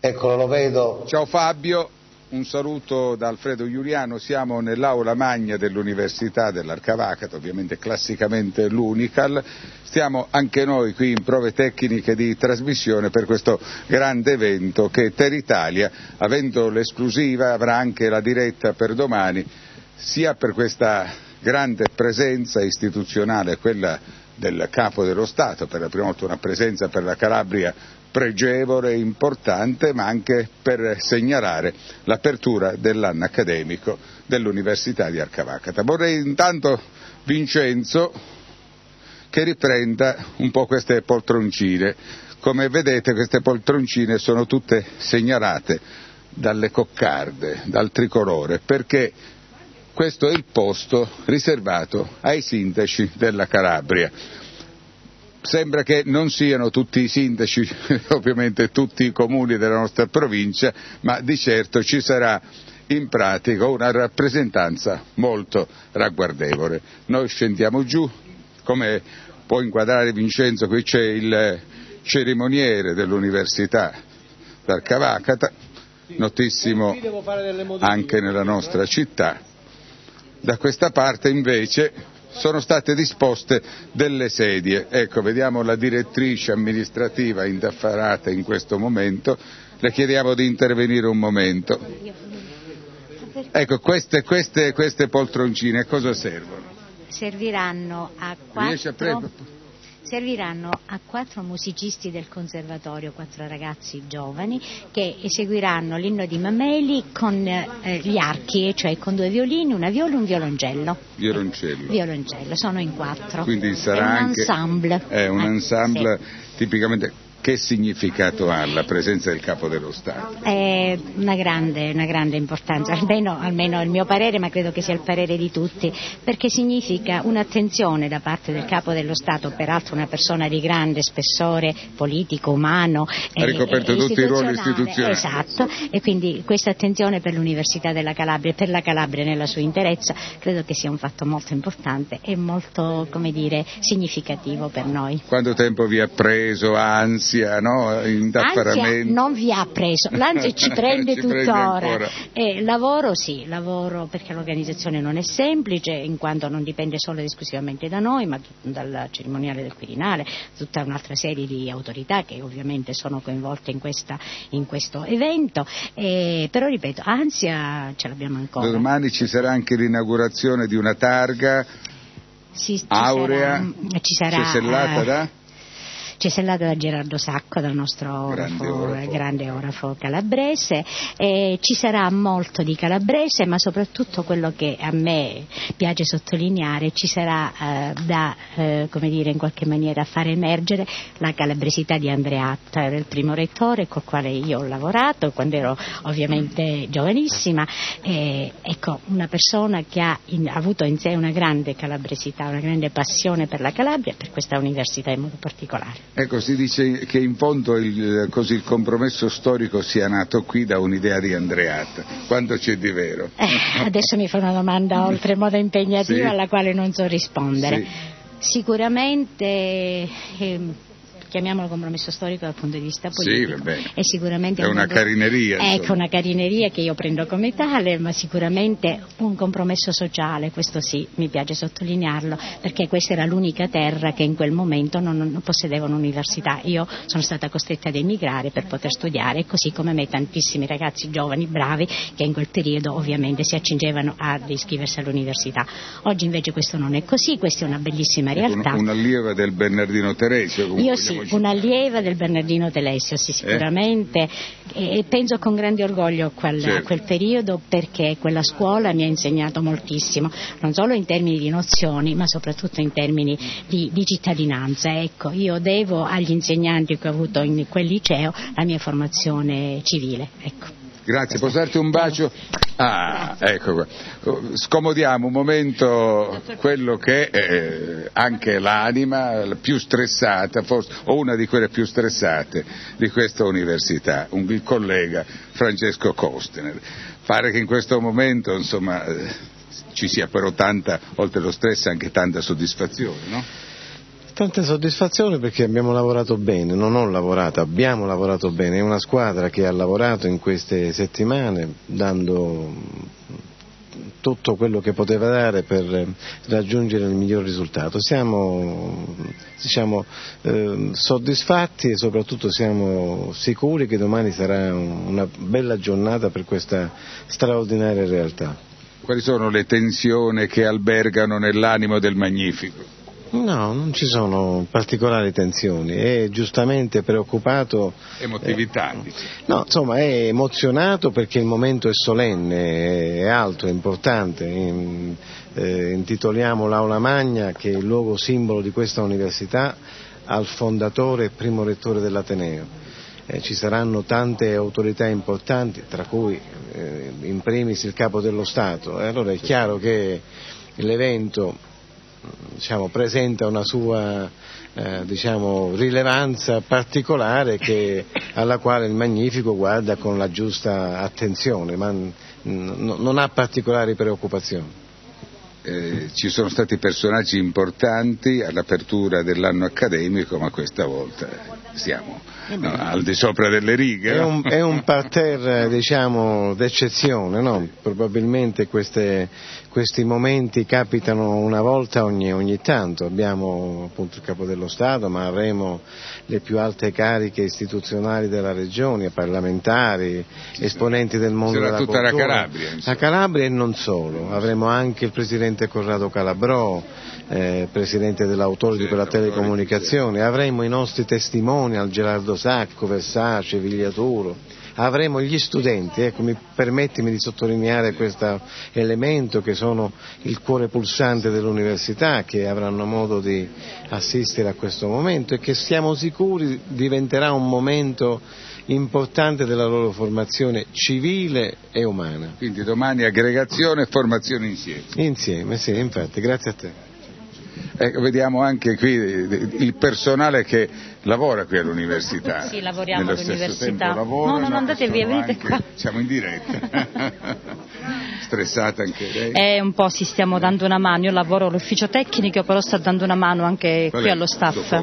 Eccolo, lo vedo. Ciao Fabio, un saluto da Alfredo Giuliano. Siamo nell'aula magna dell'Università dell'Arcavacata, ovviamente classicamente l'Unical. Stiamo anche noi qui in prove tecniche di trasmissione per questo grande evento che Teritalia, avendo l'esclusiva, avrà anche la diretta per domani, sia per questa grande presenza istituzionale, quella del Capo dello Stato, per la prima volta una presenza per la Calabria pregevole e importante, ma anche per segnalare l'apertura dell'anno accademico dell'Università di Arcavacata. Vorrei intanto, Vincenzo, che riprenda un po' queste poltroncine. Come vedete, queste poltroncine sono tutte segnalate dalle coccarde, dal tricolore, perché questo è il posto riservato ai sindaci della Calabria. Sembra che non siano tutti i sindaci, ovviamente tutti i comuni della nostra provincia, ma di certo ci sarà in pratica una rappresentanza molto ragguardevole. Noi scendiamo giù, come può inquadrare Vincenzo, qui c'è il cerimoniere dell'Università d'Arcavacata, notissimo anche nella nostra città. Da questa parte invece sono state disposte delle sedie. Ecco, vediamo la direttrice amministrativa indaffarata in questo momento. Le chiediamo di intervenire un momento. Ecco, queste poltroncine a cosa servono? Serviranno a 4 musicisti del conservatorio, 4 ragazzi giovani che eseguiranno l'inno di Mameli con gli archi, cioè con 2 violini, una viola e un violoncello. Violoncello, sono in 4. Quindi sarà anche ensemble. Un ensemble Sì. tipicamente. Che significato ha la presenza del Capo dello Stato? È una grande importanza, almeno il mio parere, ma credo che sia il parere di tutti, perché significa un'attenzione da parte del Capo dello Stato, peraltro una persona di grande spessore politico, umano, ha ricoperto tutti i ruoli istituzionali. Esatto, e quindi questa attenzione per l'Università della Calabria e per la Calabria nella sua interezza credo che sia un fatto molto importante e molto, significativo per noi. Quanto tempo vi ha preso ansia? No? Ansia non vi ha preso, l'ansia ci prende tuttora. Lavoro perché l'organizzazione non è semplice, in quanto non dipende solo ed esclusivamente da noi, ma dal cerimoniale del Quirinale, tutta un'altra serie di autorità che ovviamente sono coinvolte in questo evento, però ripeto, ansia ce l'abbiamo ancora. Domani ci sarà anche l'inaugurazione di una targa aurea, cesellata da? Cesellata da Gerardo Sacco, dal nostro grande orafo calabrese, ci sarà molto di calabrese, ma soprattutto quello che a me piace sottolineare, ci sarà in qualche maniera fare emergere la calabresità di Andreatta. Era il primo rettore col quale io ho lavorato quando ero ovviamente giovanissima, ecco, una persona che ha avuto in sé una grande calabresità, una grande passione per la Calabria e per questa università in modo particolare. Ecco, si dice che in fondo il compromesso storico sia nato qui da un'idea di Andreatta. Quanto c'è di vero? Adesso mi fa una domanda oltremodo impegnativa, sì, alla quale non so rispondere. Sì. Sicuramente chiamiamolo compromesso storico dal punto di vista politico. Sì, vabbè. E sicuramente è una carineria. Ecco, una carineria che io prendo come tale, ma sicuramente un compromesso sociale, questo sì, mi piace sottolinearlo, perché questa era l'unica terra che in quel momento non possedeva un'università. Io sono stata costretta ad emigrare per poter studiare, così come me tantissimi ragazzi giovani, bravi, che in quel periodo ovviamente si accingevano ad iscriversi all'università. Oggi invece questo non è così, questa è una bellissima realtà. Un'allieva del Bernardino Teresio. Io sì, un'allieva del Bernardino Telesio, sì, sicuramente, e penso con grande orgoglio a quel periodo, perché quella scuola mi ha insegnato moltissimo, non solo in termini di nozioni, ma soprattutto in termini di cittadinanza. Ecco, io devo agli insegnanti che ho avuto in quel liceo la mia formazione civile. Ecco. Grazie, posso darti un bacio? Ecco qua. Scomodiamo un momento quello che è anche l'anima più stressata, forse, o una di quelle più stressate di questa università, il collega Francesco Costner. Pare che in questo momento, insomma, ci sia però tanta, oltre allo stress, anche tanta soddisfazione, no? Tante soddisfazioni perché abbiamo lavorato bene, abbiamo lavorato bene, è una squadra che ha lavorato in queste settimane dando tutto quello che poteva dare per raggiungere il miglior risultato. Siamo soddisfatti e soprattutto siamo sicuri che domani sarà una bella giornata per questa straordinaria realtà. Quali sono le tensioni che albergano nell'animo del Magnifico? No, non ci sono particolari tensioni, è giustamente preoccupato. Emotività? No, insomma è emozionato perché il momento è solenne, è alto, è importante. Intitoliamo l'Aula Magna, che è il luogo simbolo di questa università, al fondatore e primo rettore dell'Ateneo. Ci saranno tante autorità importanti, tra cui in primis il Capo dello Stato, e allora è chiaro che l'evento presenta una sua rilevanza particolare alla quale il Magnifico guarda con la giusta attenzione, ma non ha particolari preoccupazioni. Ci sono stati personaggi importanti all'apertura dell'anno accademico, ma questa volta siamo al di sopra delle righe. È un parterre d'eccezione, no? Probabilmente questi momenti capitano una volta ogni tanto. Abbiamo appunto il Capo dello Stato, ma avremo le più alte cariche istituzionali della regione, parlamentari, esponenti del mondo della cultura. Sarà tutta la Calabria. La Calabria e non solo, avremo anche il Presidente Corrado Calabrò, Presidente dell'Authority per la telecomunicazione, avremo i nostri testimonial, Gerardo Sacco, Versace, Vigliaturo, avremo gli studenti, permettimi di sottolineare questo elemento, che sono il cuore pulsante dell'università, che avranno modo di assistere a questo momento e che siamo sicuri diventerà un momento importante della loro formazione civile e umana. Quindi domani aggregazione e formazione insieme. Insieme, sì, infatti, grazie a te. Vediamo anche qui il personale che lavora qui all'università. Sì, lavoriamo all'università. No, andate via, venite qua. Siamo in diretta. Stressata anche lei? Un po' stiamo dando una mano, io lavoro all'ufficio tecnico, però sto dando una mano anche qui allo staff.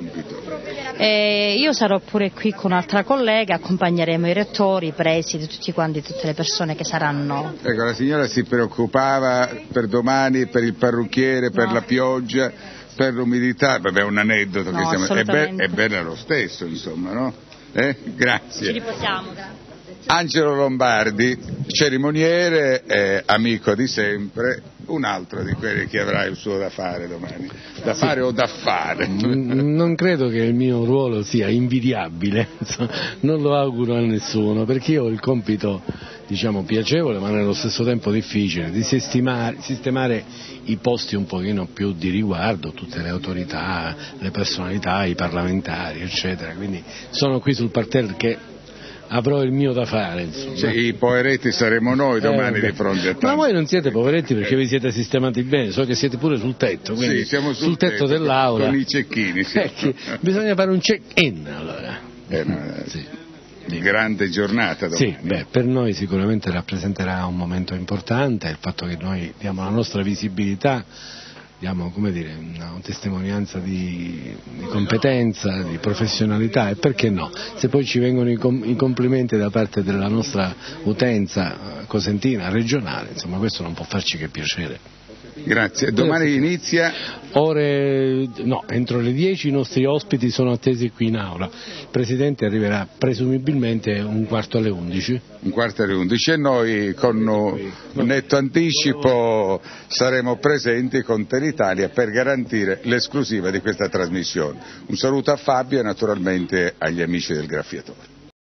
Io sarò pure qui con un'altra collega, accompagneremo i rettori, i presidi, tutti quanti, tutte le persone che saranno. Ecco, la signora si preoccupava per domani, per il parrucchiere, per la pioggia, per l'umidità, vabbè, è un aneddoto che è bene lo stesso, insomma, no? Grazie. Ci riposiamo, grazie. Angelo Lombardi, cerimoniere, amico di sempre, un altro di quelli che avrà il suo da fare domani. Da fare o da fare? Non credo che il mio ruolo sia invidiabile, non lo auguro a nessuno, perché io ho il compito, piacevole ma nello stesso tempo difficile, di sistemare i posti un pochino più di riguardo, tutte le autorità, le personalità, i parlamentari, eccetera. Quindi sono qui sul parterre che avrò il mio da fare, insomma. Cioè, i poveretti saremo noi domani di fronte a tanti. Ma voi non siete poveretti perché vi siete sistemati bene, so che siete pure sul tetto, quindi sì, siamo sul tetto dell'aula. Con i cecchini, sì. Bisogna fare un check-in allora. Sì. Grande giornata domani. Sì, per noi sicuramente rappresenterà un momento importante, il fatto che noi diamo la nostra visibilità, diamo una testimonianza di competenza, di professionalità, e perché no? Se poi ci vengono i complimenti da parte della nostra utenza cosentina, regionale, insomma questo non può farci che piacere. Grazie. Domani inizia? Entro le 10 i nostri ospiti sono attesi qui in aula. Il Presidente arriverà presumibilmente 11:15. 11:15 e noi con un netto anticipo saremo presenti con Telitalia per garantire l'esclusiva di questa trasmissione. Un saluto a Fabio e naturalmente agli amici del Graffiatore.